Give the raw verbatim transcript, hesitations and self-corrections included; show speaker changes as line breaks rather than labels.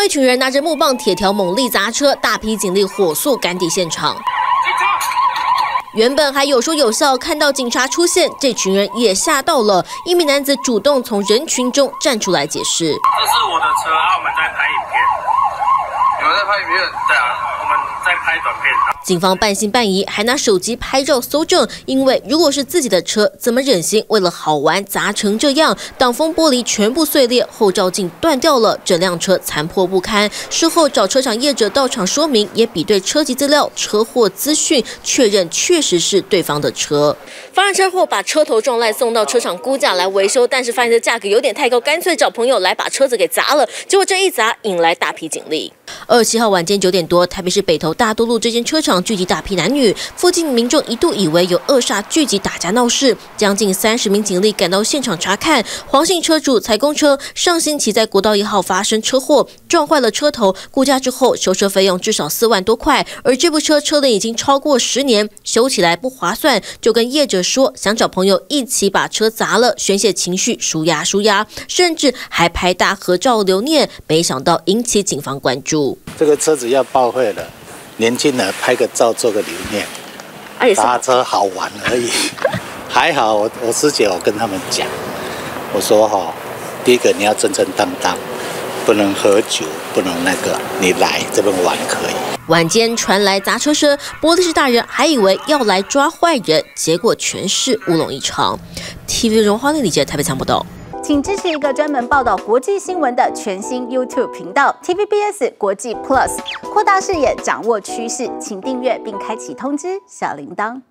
一群人拿着木棒、铁条猛力砸车，大批警力火速赶抵现场。 原本还有说有笑，看到警察出现，这群人也吓到了。一名男子主动从人群中站出来解释：“
这是我的车啊，我们在拍影片。你们在拍影片？对啊，我们在拍短片。”
警方半信半疑，还拿手机拍照搜证。因为如果是自己的车，怎么忍心为了好玩砸成这样？挡风玻璃全部碎裂，后照镜断掉了，整辆车残破不堪。事后找车厂业者到场说明，也比对车籍资料、车祸资讯，确认确实是对方的车。发生车祸，把车头撞烂，送到车厂估价来维修，但是发现这价格有点太高，干脆找朋友来把车子给砸了。结果这一砸，引来大批警力。二十七号晚间九点多，台北市北投大都路这间车厂聚集大批男女，附近民众一度以为有恶煞聚集打架闹事，将近三十名警力赶到现场查看。黄姓车主采公车上星期在国道一号发生车祸，撞坏了车头，估价之后修车费用至少四万多块，而这部车车龄已经超过十年，修起来不划算，就跟业者说想找朋友一起把车砸了，宣泄情绪，舒压舒压，甚至还拍大合照留念，没想到引起警方关注。
这个车子要报废了。 年轻人拍个照做个留念，搭车好玩而已。还好我我师姐我跟他们讲，我说哈、哦，第一个你要正正当当，不能喝酒，不能那个，你来这边玩可以。
晚间传来砸车声，玻璃市大人还以为要来抓坏人，结果全是乌龙一场。T V 荣华内理解台北参报道。
请支持一个专门报道国际新闻的全新 YouTube 频道 T V B S 国际 Plus， 扩大视野，掌握趋势，请订阅并开启通知小铃铛。